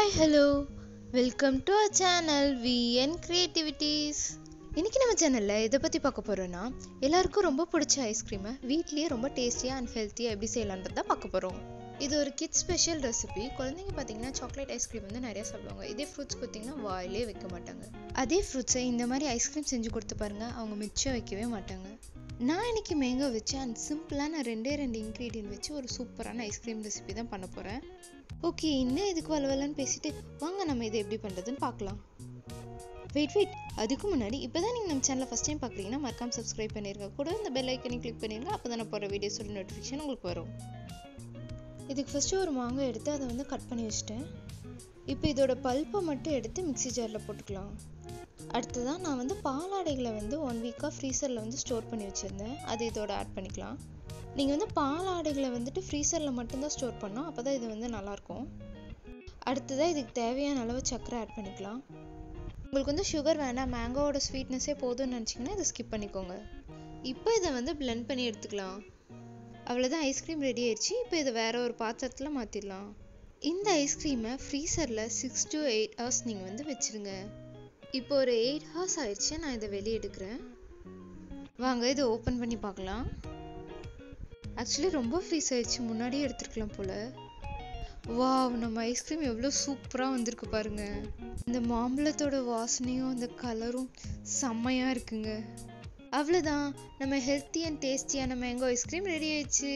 Hi, hello. Welcome to our channel VN Creativities. இன்னைக்கு நம்ம சேனல்ல இதை பத்தி பார்க்க போறோம்னா எல்லாருக்கும் ரொம்ப பிடிச்ச ஐஸ்கிரீமை வீட்லயே ரொம்ப டேஸ்டியா அண்ட் ஹெல்த்தியா எப்படி செய்யலாம்ன்றத தான் பார்க்க போறோம். இது ஒரு கிட் ஸ்பெஷல் ரெசிபி. குழந்தைங்க பார்த்தீங்கன்னா சாக்லேட் ஐஸ்கிரீம் வந்து நிறைய சாப்பிடுவாங்க. இதே ஃப்ரூட்ஸ் கொடுத்தீங்கன்னா வாயிலே வைக்க மாட்டாங்க. அதே ஃப்ரூட்ஸை இந்த மாதிரி ஐஸ்கிரீம் செஞ்சு கொடுத்து பாருங்க, அவங்க மிச்சம் வைக்கவே மாட்டாங்க. நான் இன்னைக்கு மேங்கோ வச்சு அண்ட் சிம்பிளான ரெண்டு இன்க்ரீடியன்ட் வச்சு ஒரு சூப்பரான ஐஸ்கிரீம் ரெசிபி தான் பண்ண போகிறேன். ஓகே, இன்னும் இதுக்கு வளவலன்னு பேசிட்டு வாங்க நம்ம இதை எப்படி பண்ணுறதுன்னு பார்க்கலாம். வெயிட் அதுக்கு முன்னாடி இப்போ தான் நீங்கள் நம்ம சேனலை ஃபஸ்ட் டைம் பார்க்குறீங்கன்னா மறக்காம சப்ஸ்கிரைப் பண்ணிடுங்க. கூட இந்த பெல் ஐக்கனையும் கிளிக் பண்ணிடுங்க. அப்போ தான் நான் போகிற வீடியோஸோட நோட்டிஃபிகேஷன் உங்களுக்கு வரும். இதுக்கு ஃபஸ்ட்டு ஒரு மாங்காய் எடுத்து அதை வந்து கட் பண்ணி வச்சுட்டேன். இப்போ இதோட பல்ப்பை மட்டும் எடுத்து மிக்ஸி ஜாரில் போட்டுக்கலாம். அடுத்ததான் நான் வந்து பாலாடைகளை வந்து 1 வீக்காக ஃப்ரீசரில் வந்து ஸ்டோர் பண்ணி வச்சுருந்தேன். அது இதோட ஆட் பண்ணிக்கலாம். நீங்கள் வந்து பாலாடைகளை வந்துட்டு ஃப்ரீசரில் மட்டும்தான் ஸ்டோர் பண்ணோம், அப்போ தான் இது வந்து நல்லாயிருக்கும். அடுத்ததாக இதுக்கு தேவையான அளவு சர்க்கரை ஆட் பண்ணிக்கலாம். உங்களுக்கு வந்து சுகர் வேண்டாம், மேங்கோவோட ஸ்வீட்னஸே போதும்னு நினச்சிங்கன்னா இதை ஸ்கிப் பண்ணிக்கோங்க. இப்போ இதை வந்து பிளெண்ட் பண்ணி எடுத்துக்கலாம். அவ்வளோதான், ஐஸ்கிரீம் ரெடி ஆயிடுச்சு. இப்போ இதை வேற ஒரு பாத்திரத்தில் மாற்றிடலாம். இந்த ஐஸ்கிரீமை ஃப்ரீசரில் 6 to 8 hours நீங்கள் வந்து வச்சுருங்க. இப்போ ஒரு 8 hours ஆயிடுச்சு. நான் இதை வெளியே எடுக்கிறேன். வாங்க இதை ஓப்பன் பண்ணி பார்க்கலாம். ஆக்சுவலி ரொம்ப ஃப்ரீஸ் ஆயிடுச்சு, முன்னாடியே எடுத்துருக்கலாம் போல். வாவ், நம்ம ஐஸ்கிரீம் எவ்வளோ சூப்பராக வந்திருக்கு பாருங்க. இந்த மாம்பழத்தோட வாசனையும் அந்த கலரும் செம்மையாக இருக்குங்க. அவ்வளோதான், நம்ம ஹெல்த்தி அண்ட் டேஸ்டியான மேங்கோ ஐஸ்கிரீம் ரெடி ஆயிடுச்சு.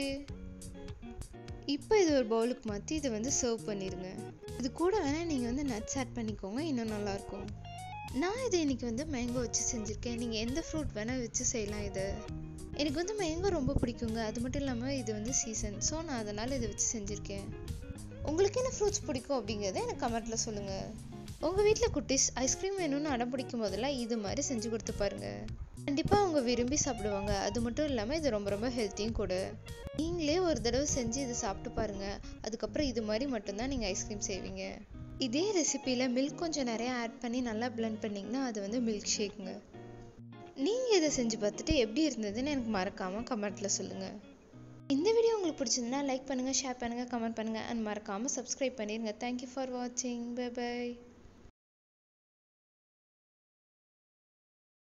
இப்போ இது ஒரு பவுலுக்கு மாற்றி இதை வந்து சர்வ் பண்ணிடுங்க. இது கூட வேணால் நீங்கள் வந்து நட்ஸ் ஆட் பண்ணிக்கோங்க, இன்னும் நல்லாயிருக்கும். நான் இதை இன்னைக்கு வந்து மேங்கோ வச்சு செஞ்சுருக்கேன். நீங்கள் எந்த ஃப்ரூட் வேணால் வச்சு செய்யலாம். இதை எனக்கு வந்து மேங்கோ ரொம்ப பிடிக்குங்க. அது மட்டும் இல்லாமல் இது வந்து சீசன், ஸோ நான் அதனால் இதை வச்சு செஞ்சுருக்கேன். உங்களுக்கு என்ன ஃப்ரூட்ஸ் பிடிக்கும் அப்படிங்கிறத எனக்கு கமெண்ட்டில் சொல்லுங்கள். உங்கள் வீட்டில் குட்டீஸ் ஐஸ்கிரீம் வேணும்னு அடம் பிடிக்கும் போதெல்லாம் இது மாதிரி செஞ்சு கொடுத்து பாருங்கள். கண்டிப்பாக அவங்க விரும்பி சாப்பிடுவாங்க. அது மட்டும் இல்லாமல் இது ரொம்ப ரொம்ப ஹெல்த்தியும் கூட. நீங்களே ஒரு தடவை செஞ்சு இதை சாப்பிட்டு பாருங்கள். அதுக்கப்புறம் இது மாதிரி மட்டும்தான் நீங்கள் ஐஸ்கிரீம் செய்வீங்க. இதே ரெசிப்பியில் மில்க் கொஞ்சம் நிறையா ஆட் பண்ணி நல்லா பிளெண்ட் பண்ணிங்கன்னா அது வந்து மில்க் ஷேக்குங்க. நீங்கள் இதை செஞ்சு பார்த்துட்டு எப்படி இருந்ததுன்னு எனக்கு மறக்காமல் கமெண்ட்டில் சொல்லுங்கள். இந்த வீடியோ உங்களுக்கு பிடிச்சிருந்தா லைக் பண்ணுங்கள், ஷேர் பண்ணுங்கள், கமெண்ட் பண்ணுங்கள் அண்ட் மறக்காமல் சப்ஸ்கிரைப் பண்ணிடுங்க. தேங்க்யூ ஃபார் வாட்சிங். Bye by.